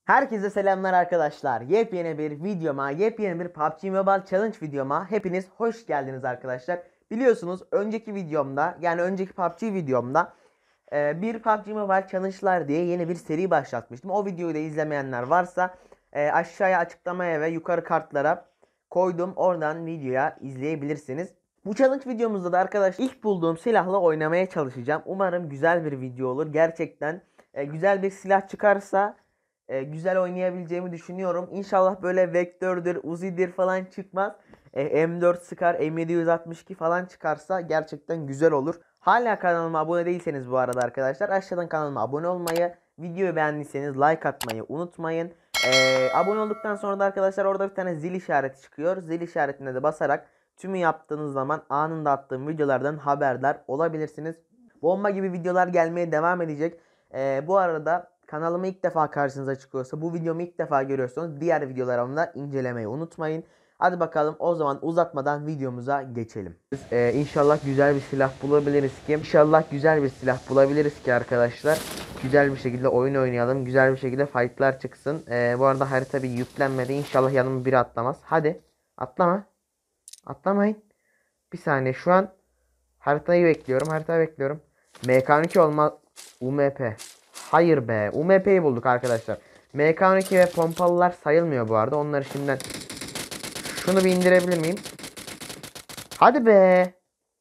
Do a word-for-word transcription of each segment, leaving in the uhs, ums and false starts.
Herkese selamlar arkadaşlar. Yepyeni bir videoma, yepyeni bir P U B G Mobile Challenge videoma hepiniz hoş geldiniz arkadaşlar. Biliyorsunuz önceki videomda, yani önceki P U B G videomda e, bir P U B G Mobile Challenge'lar diye yeni bir seri başlatmıştım. O videoyu da izlemeyenler varsa e, aşağıya açıklamaya ve yukarı kartlara koydum. Oradan videoya izleyebilirsiniz. Bu challenge videomuzda da arkadaşlar ilk bulduğum silahla oynamaya çalışacağım. Umarım güzel bir video olur. Gerçekten e, güzel bir silah çıkarsa e, güzel oynayabileceğimi düşünüyorum. İnşallah böyle Vektör'dür, Uzi'dir falan çıkmaz. E, M dört Scar, M yedi altmış iki falan çıkarsa gerçekten güzel olur. Hala kanalıma abone değilseniz bu arada arkadaşlar aşağıdan kanalıma abone olmayı, videoyu beğendiyseniz like atmayı unutmayın. E, abone olduktan sonra da arkadaşlar orada bir tane zil işareti çıkıyor. Zil işaretine de basarak tümü yaptığınız zaman anında attığım videolardan haberdar olabilirsiniz. Bomba gibi videolar gelmeye devam edecek. E, bu arada kanalıma ilk defa karşınıza çıkıyorsa, bu videomu ilk defa görüyorsanız diğer videolarımı da incelemeyi unutmayın. Hadi bakalım, o zaman uzatmadan videomuza geçelim. Ee, inşallah güzel bir silah bulabiliriz ki. İnşallah güzel bir silah bulabiliriz ki arkadaşlar. Güzel bir şekilde oyun oynayalım. Güzel bir şekilde fightlar çıksın. Ee, bu arada harita bir yüklenmedi. İnşallah yanıma biri atlamaz. Hadi. Atlama. Atlamayın. Bir saniye, şu an haritayı bekliyorum. Haritayı bekliyorum. M K on iki olmaz. U M P. Hayır be. U M P'yi bulduk arkadaşlar. M K on iki ve pompalılar sayılmıyor bu arada. Onları şimdiden... Şunu bir indirebilir miyim? Hadi be.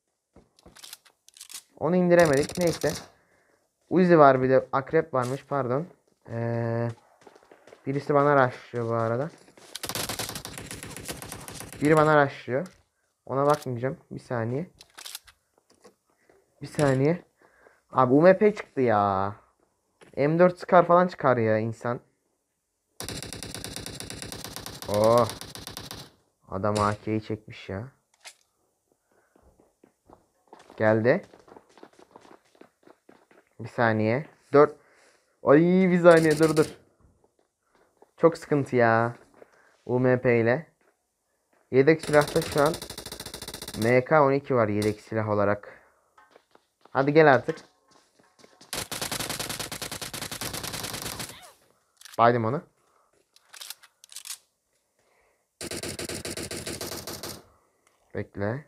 Onu indiremedik. Neyse. Uzi var, bir de akrep varmış. Pardon. Ee, birisi bana rushlıyor bu arada. Biri bana rushlıyor. Ona bakmayacağım. Bir saniye. Bir saniye. Abi U M P çıktı ya. M dört Scar falan çıkar ya insan. Oh. Adam A K'yi çekmiş ya. Geldi. Bir saniye. Dört. Ay bir saniye, dur dur. Çok sıkıntı ya. U M P ile. Yedek silahta şu an M K on iki var yedek silah olarak. Hadi gel artık. Baydım onu. Bekle.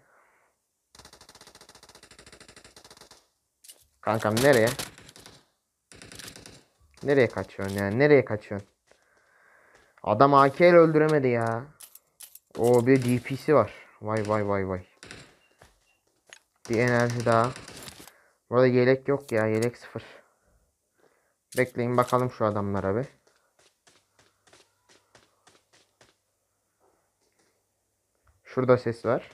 Kankam nereye? Nereye kaçıyorsun yani? Nereye kaçıyorsun? Adam A K ile öldüremedi ya. O bir D P'si var. Vay vay vay vay. Bir enerji daha. Burada yelek yok ya. Yelek sıfır. Bekleyin bakalım şu adamlara bir. Şurada ses var.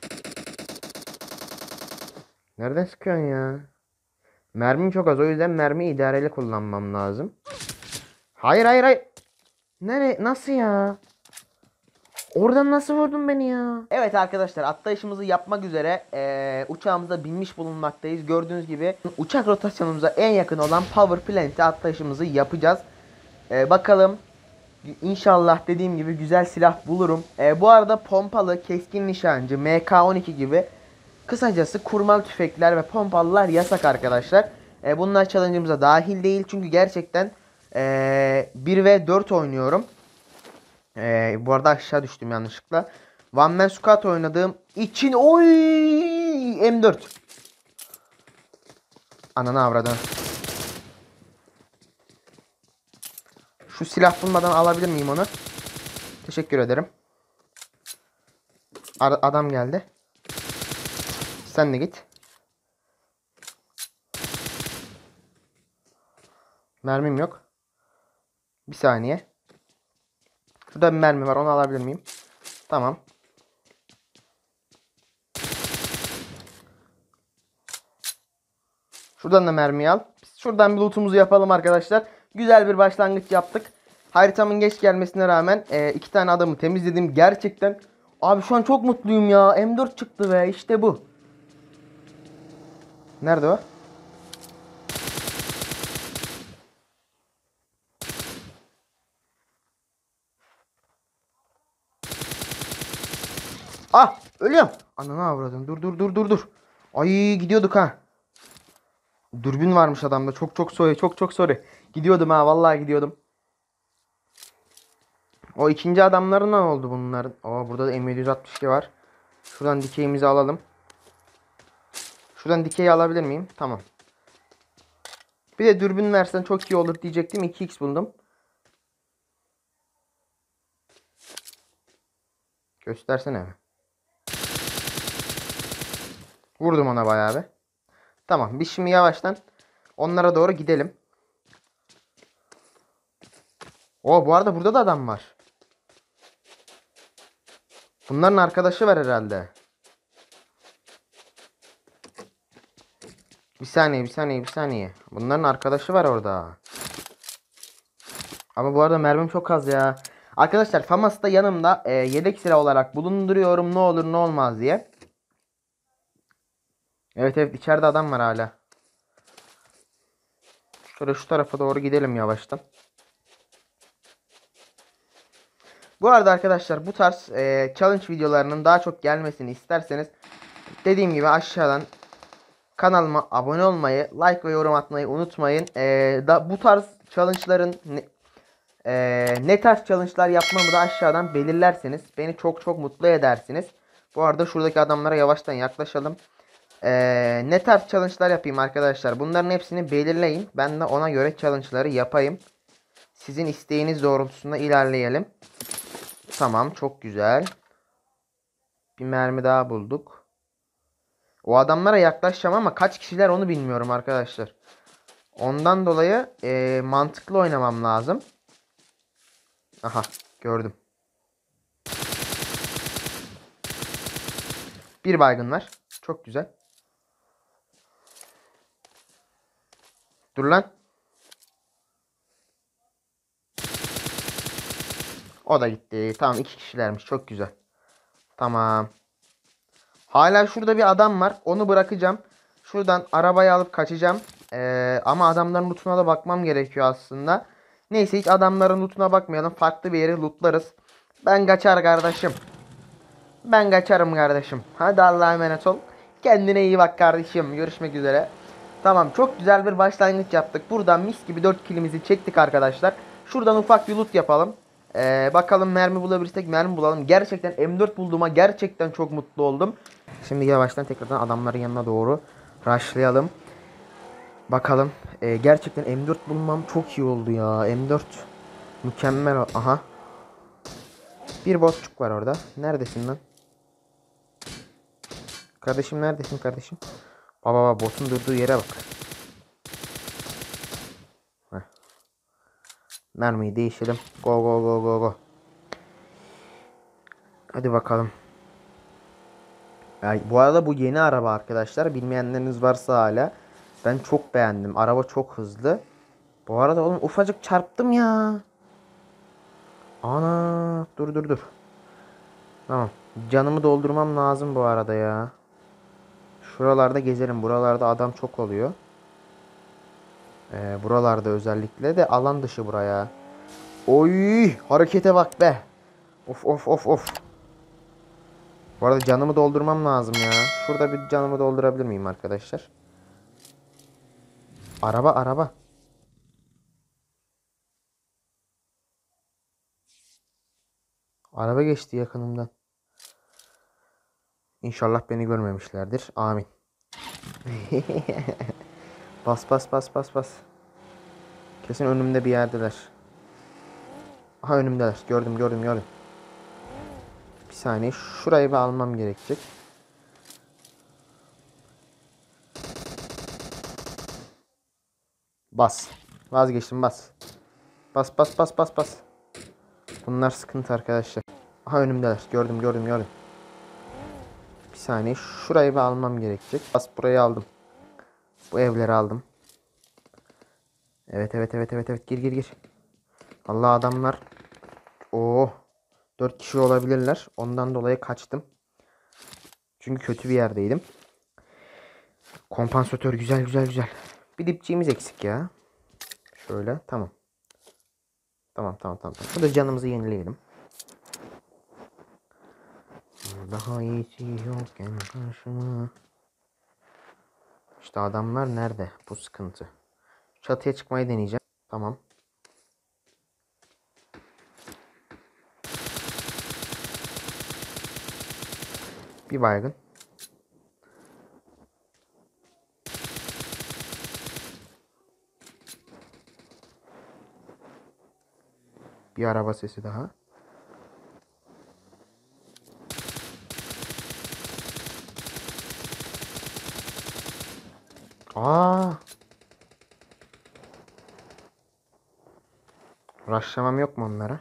Nereden sıkıyorsun ya? Mermim çok az, o yüzden mermi idareli kullanmam lazım. Hayır hayır hayır. Nere? Nasıl ya? Oradan nasıl vurdun beni ya? Evet arkadaşlar, atlayışımızı yapmak üzere ee, uçağımıza binmiş bulunmaktayız. Gördüğünüz gibi uçak rotasyonumuza en yakın olan Power Plant'e atlayışımızı yapacağız. E, bakalım. İnşallah dediğim gibi güzel silah bulurum. E, bu arada pompalı, keskin nişancı, M K on iki gibi kısacası kurmalı tüfekler ve pompalılar yasak arkadaşlar. E, bunlar challenge'ımıza dahil değil. Çünkü gerçekten e, bir ve dört oynuyorum. E, bu arada aşağı düştüm yanlışlıkla. One Man Squad oynadığım için oy M dört. Ananı avradım. Şu silah bulmadan alabilir miyim onu? Teşekkür ederim. Ar adam geldi. Sen de git. Mermim yok. Bir saniye. Şurada bir mermi var, onu alabilir miyim? Tamam. Şuradan da mermi al. Şuradan bir lootumuzu yapalım arkadaşlar. Güzel bir başlangıç yaptık. Haritamın geç gelmesine rağmen e, iki tane adamı temizledim. Gerçekten. Abi şu an çok mutluyum ya. M dört çıktı ve işte bu. Nerede o? Ah, ölüyorum. Ananı avradım. Dur dur dur dur dur. Ay gidiyorduk ha. Dürbün varmış adamda. Çok çok sorry. Çok çok sorry. Gidiyordum ha. Vallahi gidiyordum. O ikinci adamların ne oldu bunların? Aa, burada da M yedi altmış iki var. Şuradan dikeyimizi alalım. Şuradan dikeyi alabilir miyim? Tamam. Bir de dürbün versen çok iyi olur diyecektim. iki x buldum. Göstersene. Vurdum ona bayağı bir. Tamam, biz şimdi yavaştan onlara doğru gidelim. O bu arada burada da adam var. Bunların arkadaşı var herhalde. Bir saniye bir saniye bir saniye. Bunların arkadaşı var orada. Ama bu arada mermim çok az ya. Arkadaşlar FAMAS'ta yanımda e, yedek silah olarak bulunduruyorum, ne olur ne olmaz diye. Evet evet, içeride adam var hala. Şöyle şu tarafa doğru gidelim yavaştan. Bu arada arkadaşlar bu tarz e, challenge videolarının daha çok gelmesini isterseniz dediğim gibi aşağıdan kanalıma abone olmayı, like ve yorum atmayı unutmayın. E, da bu tarz challenge'ların ne, e, ne tarz challenge'lar yapmamı da aşağıdan belirlerseniz beni çok çok mutlu edersiniz. Bu arada şuradaki adamlara yavaştan yaklaşalım. E, ne tarz challenge'lar yapayım arkadaşlar? Bunların hepsini belirleyin. Ben de ona göre challenge'ları yapayım. Sizin isteğiniz doğrultusunda ilerleyelim. Tamam, çok güzel. Bir mermi daha bulduk. O adamlara yaklaşacağım ama kaç kişiler onu bilmiyorum arkadaşlar. Ondan dolayı e, mantıklı oynamam lazım. Aha, gördüm. Bir baygın var. Çok güzel. Dur lan. O da gitti. Tamam, iki kişilermiş. Çok güzel. Tamam. Hala şurada bir adam var. Onu bırakacağım. Şuradan arabayı alıp kaçacağım. Ee, ama adamların lootuna da bakmam gerekiyor aslında. Neyse, hiç adamların lootuna bakmayalım. Farklı bir yeri lootlarız. Ben kaçar kardeşim. Ben kaçarım kardeşim. Hadi Allah'a emanet ol. Kendine iyi bak kardeşim. Görüşmek üzere. Tamam, çok güzel bir başlangıç yaptık. Buradan mis gibi dört kilimizi çektik arkadaşlar. Şuradan ufak bir loot yapalım. Ee, bakalım mermi bulabilirsek mermi bulalım. Gerçekten M dört bulduğuma gerçekten çok mutlu oldum. Şimdi yavaştan tekrardan adamların yanına doğru rushlayalım. Bakalım. Ee, gerçekten M dört bulmam çok iyi oldu ya. M dört mükemmel. Aha. Bir botçuk var orada. Neredesin lan? Kardeşim neredesin kardeşim? Baba baba, botun durduğu yere bak. Heh. Mermiyi değişelim. Go go go go go. Hadi bakalım. Yani bu arada bu yeni araba arkadaşlar. Bilmeyenleriniz varsa hala. Ben çok beğendim. Araba çok hızlı. Bu arada oğlum ufacık çarptım ya. Ana, dur dur dur. Tamam. Canımı doldurmam lazım bu arada ya. Şuralarda gezelim. Buralarda adam çok oluyor. Ee, buralarda özellikle de alan dışı buraya. Oy, harekete bak be. Of of of of. Bu arada canımı doldurmam lazım ya. Şurada bir canımı doldurabilir miyim arkadaşlar? Araba araba. Araba geçti yakınımdan. İnşallah beni görmemişlerdir. Amin. Bas bas bas bas bas. Kesin önümde bir yerdeler. Aha, önümdeler. Gördüm gördüm gördüm. Bir saniye. Şurayı bir almam gerekecek. Bas. Vazgeçtim, bas. Bas bas bas bas bas. Bunlar sıkıntı arkadaşlar. Aha, önümdeler. Gördüm gördüm gördüm. Bir saniye. Şurayı bir almam gerekecek. Bas, burayı aldım. Bu evleri aldım. Evet evet evet evet evet. Gir gir gir. Allah, adamlar. Oo. dört kişi olabilirler. Ondan dolayı kaçtım. Çünkü kötü bir yerdeydim. Kompansatör güzel güzel güzel. Bir dipçiğimiz eksik ya. Şöyle, tamam. Tamam tamam tamam. Şurada canımızı yenileyelim. Daha iyisi yokken karşıma. İşte adamlar nerede? Bu sıkıntı. Çatıya çıkmayı deneyeceğim. Tamam. Bir baygın. Bir araba sesi daha. Aa! Rushlamam yok mu onlara?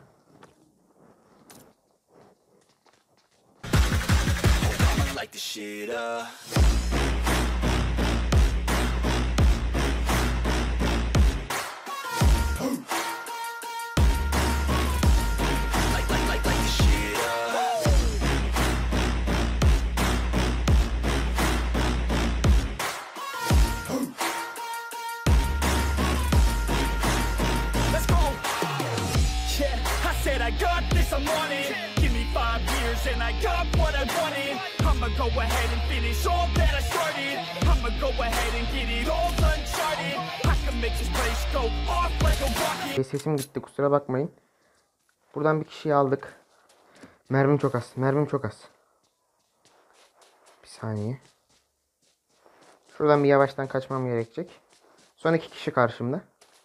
I got this, I'm on it. Give me five years and I got what I wanted. I'ma go ahead and finish all that I started. I'ma go ahead and get it all uncharted. I can make this place go off like a rocket. Sesim gitti, kusura bakmayın. Buradan bir kişiyi aldık. Mermim çok az. Mermim çok az. Bir saniye. Şuradan bir yavaştan kaçmam gerekecek. Son iki kişi karşımda.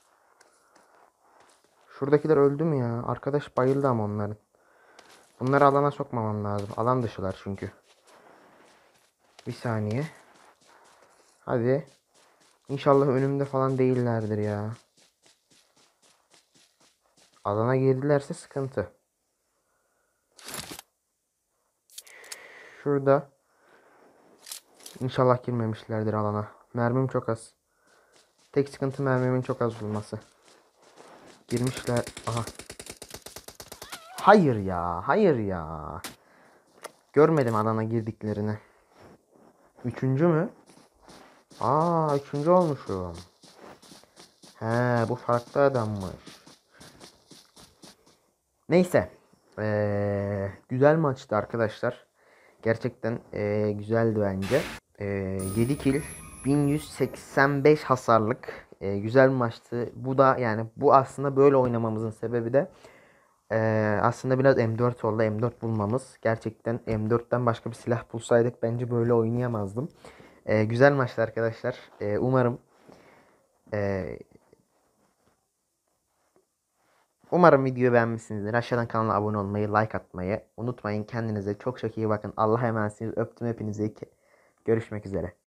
Şuradakiler öldü mü ya? Arkadaş bayıldı ama onların. Bunları alana sokmamam lazım. Alan dışılar çünkü. Bir saniye. Hadi. İnşallah önümde falan değillerdir ya. Alana girdilerse sıkıntı. Şurada. İnşallah girmemişlerdir alana. Mermim çok az. Tek sıkıntı mermimin çok az olması. Girmişler. Aha. Hayır ya. Hayır ya. Görmedim alana girdiklerini. Üçüncü mü? Aa, üçüncü olmuşum. He, bu farklı adammış. Neyse. Ee, güzel maçtı arkadaşlar. Gerçekten ee, güzeldi bence. Ee, yedi kill. bin yüz seksen beş hasarlık. Ee, güzel bir maçtı. Bu da yani bu aslında böyle oynamamızın sebebi de ee, aslında biraz M dört oldu. M dört bulmamız. Gerçekten M dörtten başka bir silah bulsaydık bence böyle oynayamazdım. Ee, güzel maçtı arkadaşlar. Ee, umarım ee, umarım videoyu beğenmişsinizdir. Aşağıdan kanala abone olmayı, like atmayı unutmayın. Kendinize çok çok iyi bakın. Allah'a emanetsiniz. Öptüm hepinizi. Görüşmek üzere.